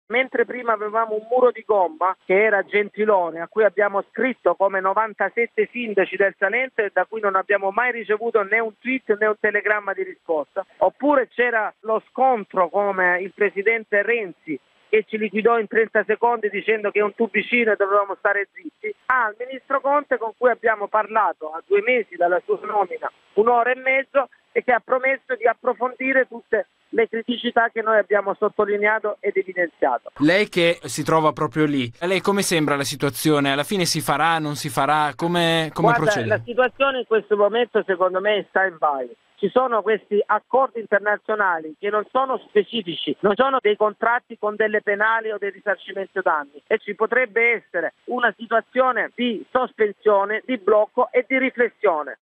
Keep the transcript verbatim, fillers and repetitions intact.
Mentre prima avevamo un muro di gomma che era Gentiloni, a cui abbiamo scritto come novantasette sindaci del Salento e da cui non abbiamo mai ricevuto né un tweet né un telegramma di risposta, oppure c'era lo scontro come il presidente Renzi che ci liquidò in trenta secondi dicendo che è un tubicino e dovevamo stare zitti, al ministro Conte con cui abbiamo parlato a due mesi dalla sua nomina un'ora e mezzo e che ha promesso di approfondire tutte le criticità che noi abbiamo sottolineato ed evidenziato. Lei che si trova proprio lì, a lei come sembra la situazione? Alla fine si farà, non si farà? Come, come Guarda, procede? la situazione in questo momento secondo me è stand by. Ci sono questi accordi internazionali che non sono specifici, non sono dei contratti con delle penali o dei risarcimenti danni e ci potrebbe essere una situazione di sospensione, di blocco e di riflessione.